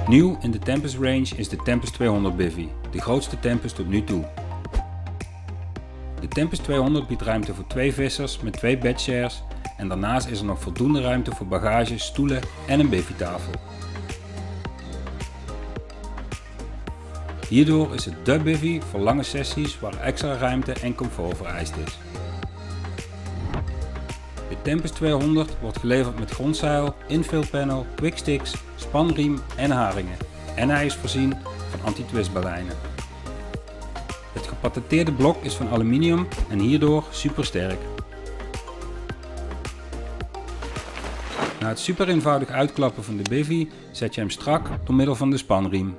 Nieuw in de Tempest range is de Tempest 200 Bivy, de grootste Tempest tot nu toe. De Tempest 200 biedt ruimte voor 2 vissers met 2 bedshares en daarnaast is er nog voldoende ruimte voor bagage, stoelen en een bivvytafel. Hierdoor is het dé bivy voor lange sessies waar extra ruimte en comfort vereist is. De Tempest 200 wordt geleverd met grondzeil, infillpanel, quicksticks, spanriem en haringen en hij is voorzien van anti-twistbalijnen. Het gepatenteerde blok is van aluminium en hierdoor super sterk. Na het super eenvoudig uitklappen van de bivy zet je hem strak door middel van de spanriem.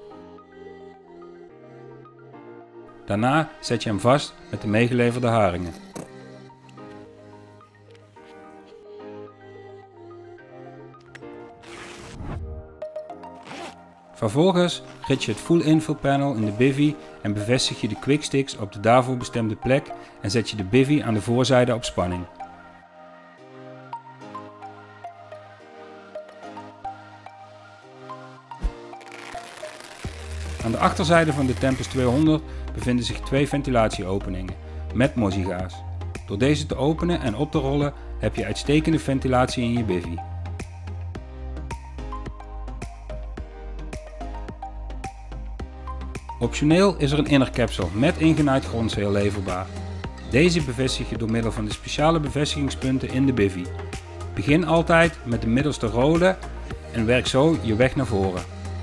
Daarna zet je hem vast met de meegeleverde haringen. Vervolgens rit je het full infill panel in de bivy en bevestig je de quicksticks op de daarvoor bestemde plek en zet je de bivy aan de voorzijde op spanning. Aan de achterzijde van de Tempest 200 bevinden zich 2 ventilatieopeningen met mozziga's. Door deze te openen en op te rollen heb je uitstekende ventilatie in je bivy. Optioneel is er een inner capsule met ingenaaid grondzeil leverbaar. Deze bevestig je door middel van de speciale bevestigingspunten in de bivy. Begin altijd met de middelste rode en werk zo je weg naar voren.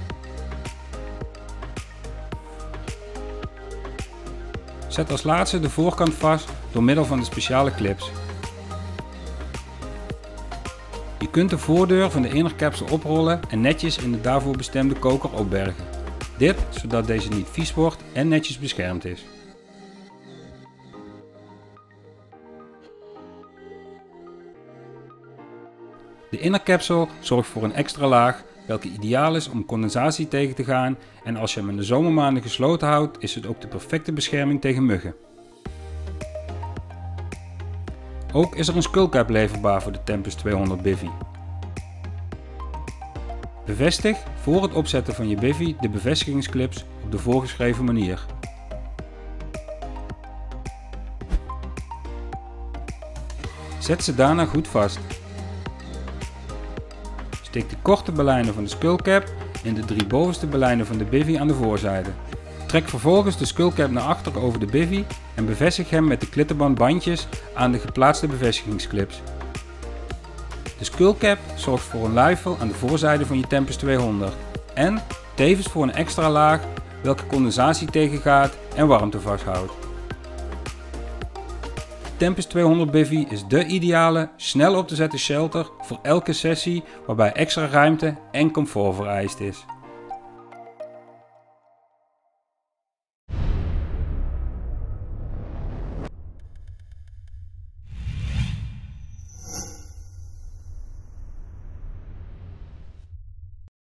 Zet als laatste de voorkant vast door middel van de speciale clips. Je kunt de voordeur van de inner capsule oprollen en netjes in de daarvoor bestemde koker opbergen. Dit zodat deze niet vies wordt en netjes beschermd is. De inner capsule zorgt voor een extra laag welke ideaal is om condensatie tegen te gaan en als je hem in de zomermaanden gesloten houdt is het ook de perfecte bescherming tegen muggen. Ook is er een skullcap leverbaar voor de Tempest 200 bivy. Bevestig voor het opzetten van je bivy de bevestigingsclips op de voorgeschreven manier. Zet ze daarna goed vast. Steek de korte belijnen van de skullcap in de 3 bovenste belijnen van de bivy aan de voorzijde. Trek vervolgens de skullcap naar achter over de bivy en bevestig hem met de klittenband bandjes aan de geplaatste bevestigingsclips. De skullcap zorgt voor een luifel aan de voorzijde van je Tempest 200 en tevens voor een extra laag welke condensatie tegengaat en warmte vasthoudt. De Tempest 200 bivy is de ideale, snel op te zetten shelter voor elke sessie waarbij extra ruimte en comfort vereist is.